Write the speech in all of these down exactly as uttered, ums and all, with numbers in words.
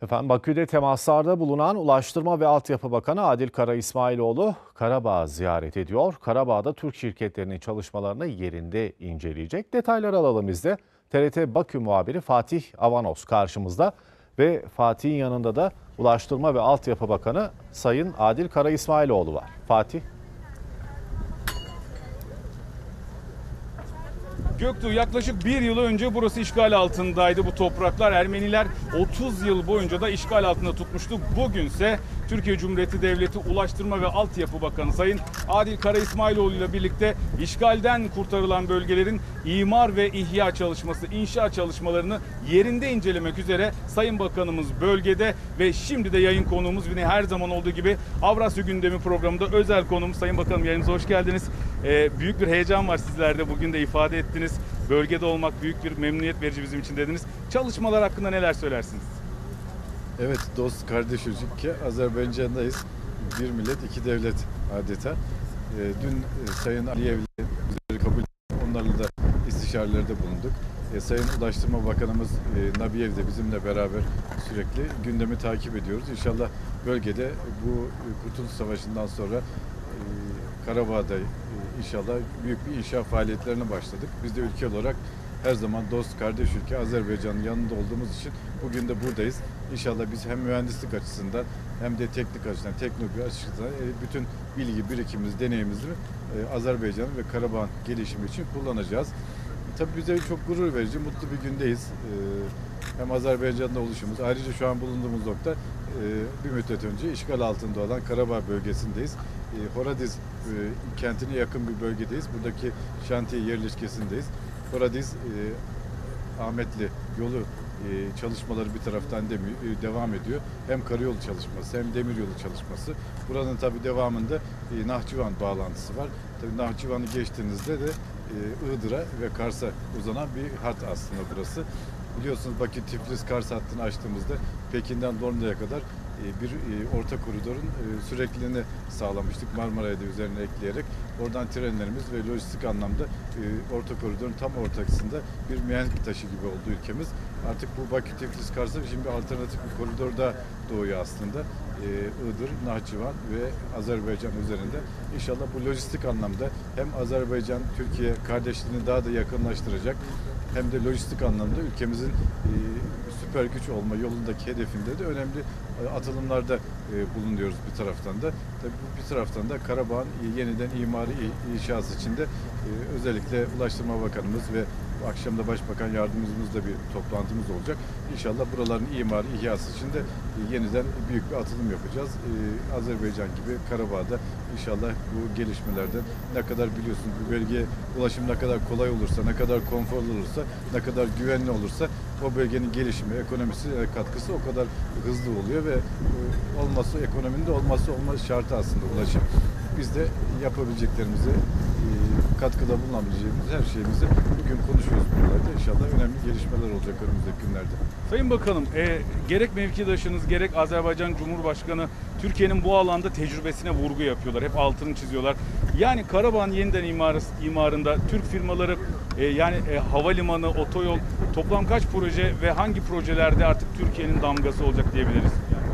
Efendim Bakü'de temaslarda bulunan Ulaştırma ve Altyapı Bakanı Adil Kara İsmailoğlu Karabağ ziyaret ediyor. Karabağ'da Türk şirketlerinin çalışmalarını yerinde inceleyecek. Detayları alalım biz de. T R T Bakü muhabiri Fatih Avanos karşımızda ve Fatih'in yanında da Ulaştırma ve Altyapı Bakanı Sayın Adil Kara İsmailoğlu var. Fatih. Göktuğ, yaklaşık bir yıl önce burası işgal altındaydı bu topraklar. Ermeniler otuz yıl boyunca da işgal altında tutmuştu. Bugünse Türkiye Cumhuriyeti Devleti Ulaştırma ve Altyapı Bakanı Sayın Adil Kara İsmailoğlu ile birlikte işgalden kurtarılan bölgelerin imar ve ihya çalışması, inşa çalışmalarını yerinde incelemek üzere Sayın Bakanımız bölgede ve şimdi de yayın konuğumuz yine her zaman olduğu gibi Avrasya Gündemi programında özel konuğumuz. Sayın Bakanım, yayınımıza hoş geldiniz. Ee, büyük bir heyecan var sizlerde, bugün de ifade ettiniz. Bölgede olmak büyük bir memnuniyet verici bizim için dediniz. Çalışmalar hakkında neler söylersiniz? Evet, dost kardeş ülke Azerbaycan'dayız. Bir millet, iki devlet adeta. E, dün e, Sayın Aliyev'le bizleri kabul ettik. Onlarla da istişarelerde bulunduk. E, Sayın Ulaştırma Bakanımız e, Nabiyev de bizimle beraber sürekli gündemi takip ediyoruz. İnşallah bölgede bu e, Kurtuluş Savaşı'ndan sonra e, Karabağ'da e, inşallah büyük bir inşa faaliyetlerine başladık. Biz de ülke olarak her zaman dost, kardeş ülke Azerbaycan'ın yanında olduğumuz için bugün de buradayız. İnşallah biz hem mühendislik açısından hem de teknik açıdan, teknoloji açısından bütün bilgi birikimimizi, deneyimimizi Azerbaycan'ın ve Karabağ'ın gelişimi için kullanacağız. Tabii bize çok gurur verici, mutlu bir gündeyiz. Hem Azerbaycan'da oluşumuz, ayrıca şu an bulunduğumuz nokta bir müddet önce işgal altında olan Karabağ bölgesindeyiz. Horadiz kentine yakın bir bölgedeyiz. Buradaki şantiye yerleşkesindeyiz. Horadiz Ahmetli yolu çalışmaları bir taraftan devam ediyor. Hem karayolu çalışması hem demiryolu çalışması. Buranın tabii devamında Nahçıvan bağlantısı var. Tabii Nahçıvan'ı geçtiğinizde de Iğdır'a ve Kars'a uzanan bir hat aslında burası. Biliyorsunuz Bakü-Tiflis-Kars hattını açtığımızda Pekin'den Londra'ya kadar bir orta koridorun sürekliliğini sağlamıştık. Marmara'yı da üzerine ekleyerek. Oradan trenlerimiz ve lojistik anlamda orta koridorun tam ortasında bir mihenk taşı gibi oldu ülkemiz. Artık bu Bakü-Tiflis-Kars'a şimdi alternatif bir koridor da doğuyor aslında. Iğdır, Nahçıvan ve Azerbaycan üzerinde. İnşallah bu lojistik anlamda hem Azerbaycan, Türkiye kardeşliğini daha da yakınlaştıracak hem de lojistik anlamda ülkemizin süper güç olma yolundaki hedefinde de önemli atılımlarda bulunuyoruz bir taraftan da. Tabii bu bir taraftan da Karabağ'ın yeniden imari inşası için de özellikle Ulaştırma Bakanımız ve akşam da Başbakan Yardımcımızla bir toplantımız olacak. İnşallah buraların imari ihyası için de yeniden büyük bir atılım yapacağız. Azerbaycan gibi Karabağ'da inşallah bu gelişmelerden ne kadar biliyorsunuz bu bölgeye ulaşım ne kadar kolay olursa, ne kadar konforlu olursa, ne kadar güvenli olursa o bölgenin gelişimi, ekonomisi ve katkısı o kadar hızlı oluyor ve olması ekonominin de olması olmaz şartı aslında ulaşım. Biz de yapabileceklerimizi, katkıda bulunabileceğimiz her şeyimizi bugün konuşuyoruz buralarda. İnşallah önemli gelişmeler olacak önümüzdeki günlerde. Sayın Bakanım, e, gerek mevkidaşınız gerek Azerbaycan Cumhurbaşkanı Türkiye'nin bu alanda tecrübesine vurgu yapıyorlar. Hep altını çiziyorlar. Yani Karabağ'ın yeniden imarı, imarında Türk firmaları e, yani e, havalimanı, otoyol toplam kaç proje ve hangi projelerde artık Türkiye'nin damgası olacak diyebiliriz?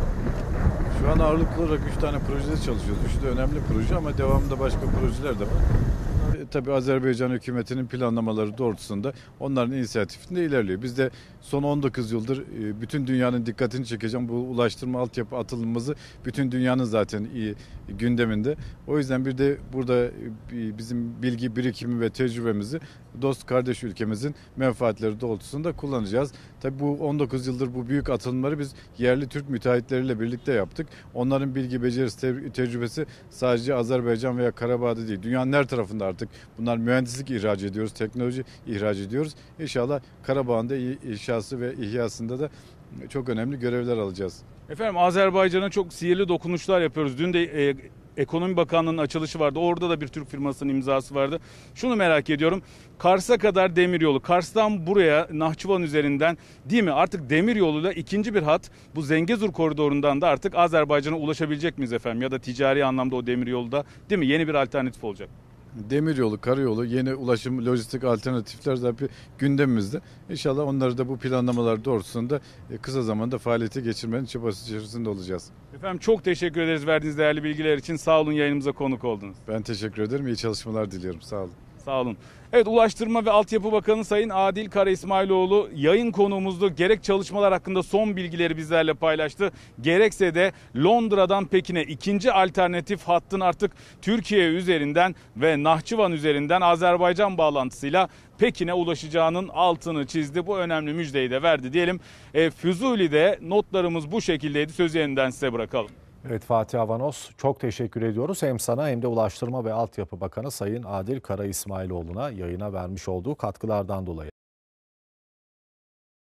Şu an ağırlıklı olarak üç tane projede çalışıyoruz. Üçü de önemli proje ama devamında başka projeler de var. E, tabii Azerbaycan hükümetinin planlamaları doğrultusunda onların inisiyatifinde ilerliyor. Biz de son on dokuz yıldır e, bütün dünyanın dikkatini çekeceğim bu ulaştırma altyapı atılımımızı bütün dünyanın zaten iyi gündeminde. O yüzden bir de burada e, bizim bilgi birikimi ve tecrübemizi dost kardeş ülkemizin menfaatleri doğrultusunda kullanacağız. Tabii bu on dokuz yıldır bu büyük atılımları biz yerli Türk müteahhitleriyle birlikte yaptık. Onların bilgi, becerisi, te- tecrübesi sadece Azerbaycan veya Karabağ'da değil. Dünyanın her tarafında artık bunlar mühendislik ihraç ediyoruz, teknoloji ihraç ediyoruz. İnşallah Karabağ'ın da inşası ve ihyasında da çok önemli görevler alacağız. Efendim, Azerbaycan'a çok sihirli dokunuşlar yapıyoruz. Dün de e, Ekonomi Bakanlığı'nın açılışı vardı. Orada da bir Türk firmasının imzası vardı. Şunu merak ediyorum. Kars'a kadar demiryolu. Kars'tan buraya Nahçıvan üzerinden değil mi? Artık demiryoluyla ikinci bir hat bu Zengezur koridorundan da artık Azerbaycan'a ulaşabilecek miyiz efendim? Ya da ticari anlamda o demiryolu da değil mi? Yeni bir alternatif olacak. Demiryolu, karayolu, yeni ulaşım, lojistik alternatifler de bir gündemimizde. İnşallah onları da bu planlamalar doğrultusunda e, kısa zamanda faaliyete geçirmenin çabası içerisinde olacağız. Efendim çok teşekkür ederiz verdiğiniz değerli bilgiler için. Sağ olun, yayınımıza konuk oldunuz. Ben teşekkür ederim. İyi çalışmalar diliyorum. Sağ olun. Sağ olun. Evet, Ulaştırma ve Altyapı Bakanı Sayın Adil Kara İsmailoğlu yayın konuğumuzdu. Gerek çalışmalar hakkında son bilgileri bizlerle paylaştı. Gerekse de Londra'dan Pekin'e ikinci alternatif hattın artık Türkiye üzerinden ve Nahçıvan üzerinden Azerbaycan bağlantısıyla Pekin'e ulaşacağının altını çizdi. Bu önemli müjdeyi de verdi diyelim. E, Füzuli'de notlarımız bu şekildeydi. Sözü yeniden size bırakalım. Evet Fatih Avanos, çok teşekkür ediyoruz hem sana hem de Ulaştırma ve Altyapı Bakanı Sayın Adil Kara İsmailoğlu'na yayına vermiş olduğu katkılardan dolayı.